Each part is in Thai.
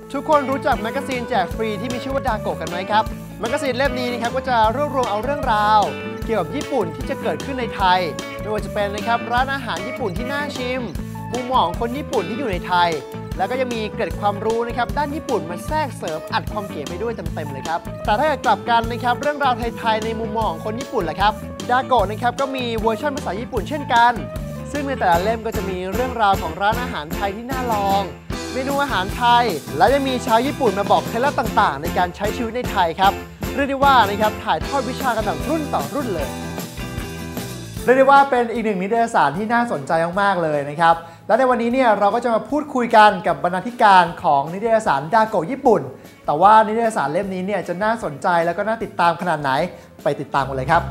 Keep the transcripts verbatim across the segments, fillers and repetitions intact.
ทุกคนรู้จักแมกกาซีนแจกฟรีที่มีชื่อว่าดาโกะกันไหมครับแมกกาซีนเล่มนี้นะครับก็จะรวบรวมเอาเรื่องราวเกี่ยวกับญี่ปุ่นที่จะเกิดขึ้นในไทยไม่ว่าจะเป็นนะครับร้านอาหารญี่ปุ่นที่น่าชิมมุมมองของคนญี่ปุ่นที่อยู่ในไทยแล้วก็ยังมีเกร็ดความรู้นะครับด้านญี่ปุ่นมาแทรกเสริมอัดความเก๋ไปด้วยเต็มๆเลยครับแต่ถ้าเกิดกลับกันนะครับเรื่องราวไทยๆในมุมมองของคนญี่ปุ่นแหละครับดาโกะนะครับก็มีเวอร์ชันภาษาญี่ปุ่นเช่นกันซึ่งในแต่ละเล่มก็จะมีเรื่องราวของร้านอาหารไทยที่น่าลองเมนูอาหารไทยและยังมีชาวญี่ปุ่นมาบอกเคล็ดลับต่างๆในการใช้ชีวิตในไทยครับเรียกได้ว่านะครับถ่ายทอดวิชากันแบบรุ่นต่อรุ่นเลยเรียกได้ว่าเป็นอีกหนึ่งนิตยสารที่น่าสนใจมากๆเลยนะครับและในวันนี้เนี่ยเราก็จะมาพูดคุยกันกับบรรณาธิการของนิตยสารดาโกะญี่ปุ่นแต่ว่านิตยสารเล่มนี้เนี่ยจะน่าสนใจแล้วก็น่าติดตามขนาดไหนไปติดตามกันเลยครับ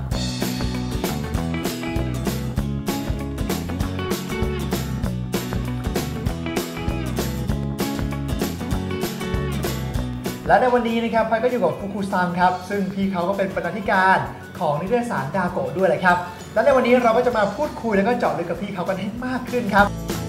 และในวันนี้นะครับพายก็อยู่กับฟุกุซังครับซึ่งพี่เขาก็เป็นบรรณาธิการของนิตยสารดาโกะด้วยแหละครับและในวันนี้เราก็จะมาพูดคุยแล้วก็เจาะลึกกับพี่เขากันให้มากขึ้นครับ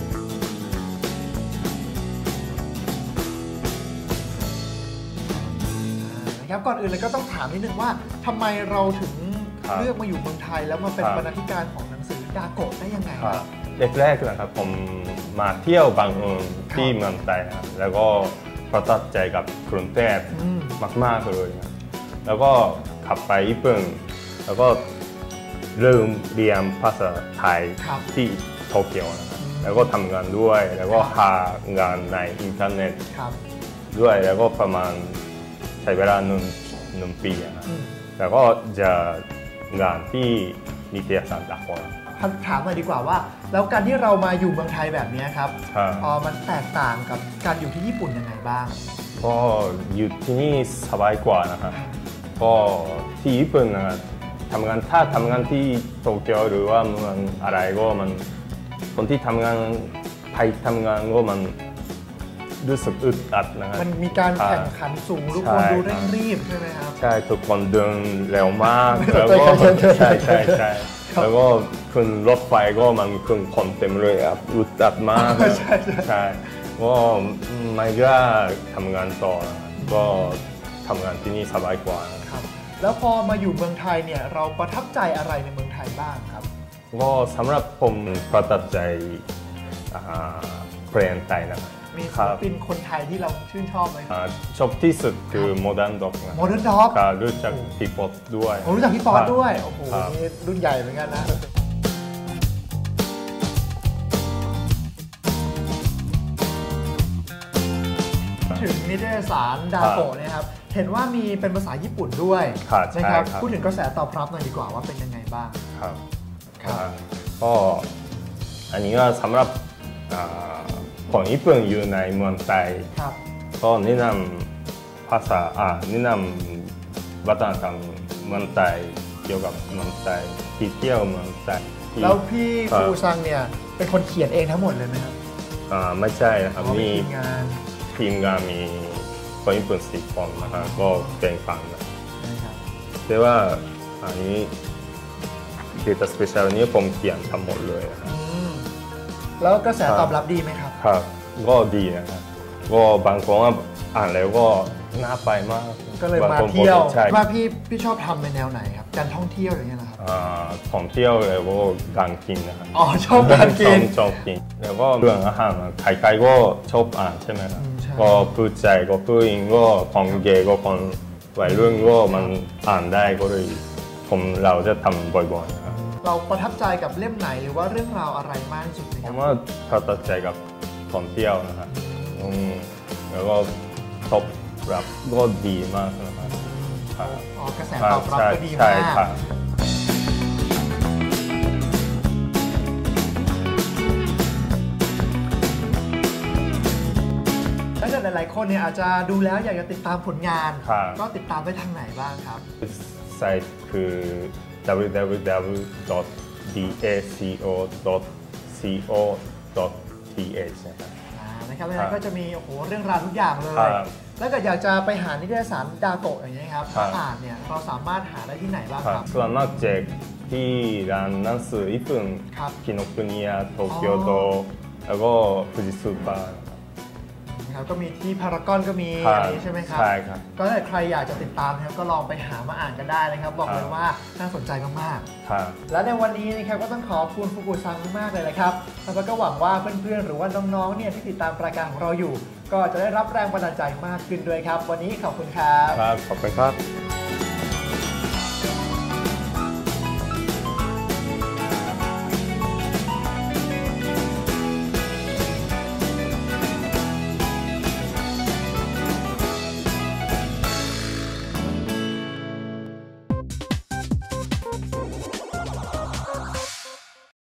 นะครับก่อนอื่นเลยก็ต้องถามนิดนึงว่าทำไมเราถึงเลือกมาอยู่เมืองไทยแล้วมาเป็นบรรณาธิการของหนังสือดาโกะได้ยังไงครับแรกๆนะครับผมมาเที่ยวบางเอิญที่เมืองไทยครับแล้วก็ประทับใจกับกรุงเทพมากๆเลยนะแล้วก็ขับไปญี่ปุ่นแล้วก็เริ่มเรียนภาษาไทยที่โตเกียวนะครับแล้วก็ทำงานด้วยแล้วก็หางานในอินเทอร์เน็ตด้วยแล้วก็ประมาณใช้เวลาหนึ่งหนึ่งปีนะแล้วก็จะงานที่นิตยสารดาโกะถามหน่อยดีกว่าว่าแล้วการที่เรามาอยู่เมืองไทยแบบนี้ครับอ๋อมันแตกต่างกับการอยู่ที่ญี่ปุ่นยังไงบ้างก็อยู่ที่นี่สบายกว่านะครับก็ที่ญี่ปุ่นนะครับทำงานถ้าทำงานที่โตเกียวหรือว่าเมืองอะไรก็มันคนที่ทำงานไทยทำงานก็มันรู้สึกอึดอัดนะครับมันมีการแข่งขันสูงทุกคนดูเร่งรีบใช่ไหมครับใช่ทุกคนเดินเร็วมากแล้วก็ใช่ใช่ใช่แล้วก็ขึ้นรถไฟก็มันขึ้นคนเต็มเลยครับอึดอัดมากใช่ใช่ก็ไม่กล้าทำงานต่อก็ทำงานที่นี่สบายกว่าครับแล้วพอมาอยู่เมืองไทยเนี่ยเราประทับใจอะไรในเมืองไทยบ้างครับก็สำหรับผมประทับใจเพลงไทยนะครับมีศิลปินคนไทยที่เราชื่นชอบไหมชอบที่สุดคือโมเดิร์นด็อกโมเดิร์นด็อกรู้จักพี่ป๊อปด้วยรู้จักพี่ป๊อปด้วยโอ้โหนี่รุ่นใหญ่เหมือนกันนะถึงนิตยสารดาโกะนะครับเห็นว่ามีเป็นภาษาญี่ปุ่นด้วยนะครับพูดถึงกระแสตอบรับหน่อยดีกว่าว่าเป็นยังไงบ้างครับก็อันนี้ก็สำหรับคนญี่ปุ่นอยู่ในเมืองไทยก็แนะนำภาษาอ่าแนะนำวัฒนธรรมเมืองไทยเกี่ยวกับเมืองไทยที่เที่ยวเมืองไทยแล้วพี่ฟูซังเนี่ยเป็นคนเขียนเองทั้งหมดเลยไหมครับอ่าไม่ใช่นะครับมีทีมงานทีมงานมีคนญี่ปุ่นสี่คนนะครับก็เป็นฟังนะแต่ว่าอันนี้เดต้าสเปเชียลนี้ผมเขียนทั้งหมดเลยครับแล้วกระแสตอบรับดีไหมครับครับก็ดีนะครับก็บางคนอ่านแล้วก็น่าไปมากก็เลยมาเที่ยวว่าพี่พี่ชอบทำในแนวไหนครับการท่องเที่ยวอย่างเงี้ยนะครับอ่าท่องเที่ยวแล้วก็การกินนะครับอ๋อชอบการกินชอบกินแล้วก็เรื่องอาหารใครๆก็ชอบอ่านใช่ไหมครับก็ผู้ใจก็ผู้หญิงก็คนเกย์ก็คนวัยรุ่นก็มันอ่านได้ก็เลยผมเราจะทำบ่อยๆครับเราประทับใจกับเล่มไหนหรือว่าเรื่องราวอะไรมากที่สุดผมว่าประทับใจกับท่องเที่ยวนะครับแล้วก็ตอบรับก็ดีมากนะครับอ๋อกระแสตอบรับก็ดีมากถ้าเกิดหลายๆคนเนี่ยอาจจะดูแล้วอยากจะติดตามผลงานก็ติดตามได้ทางไหนบ้างครับไซต์คือ ดับเบิลยู ดับเบิลยู ดับเบิลยู ดอท ดี เอ ซี โอ ดอท ซี โอ ดอท ที เอช นะครับนะครับแล้วก็จะมีโอ้โหเรื่องราวทุกอย่างเลยแล้วก็อยากจะไปหานิตยสารดาโกะอย่างนี้ครับถ้าอ่านเนี่ยเราสามารถหาได้ที่ไหนบ้างครับส่วนมากแจกที่ร้านหนังสือญี่ปุ่นคิโนคุนิยะโตเกียวโตแล้วก็ฟูจิซูปะโนะครับก็มีที่พารากอนก็มีครัอับนนี้ใช่ไหมครับใช่ครับก็ถ้าใครอยากจะติดตามนะครับก็ลองไปหามาอ่านกันได้นะครับบอกเลยว่าน่าสนใจมากๆครับและในวันนี้นะครับก็ต้องขอบคุณฟุกุซังมากๆเลยนะครับแล้วก็หวังว่าเพื่อนๆหรือว่าน้องๆเนี่ยที่ติดตามรายการของเราอยู่ ก็จะได้รับแรงบันดาลใจมากขึ้นด้วยครับ วันนี้ขอบคุณครับครับขอบคุณครับ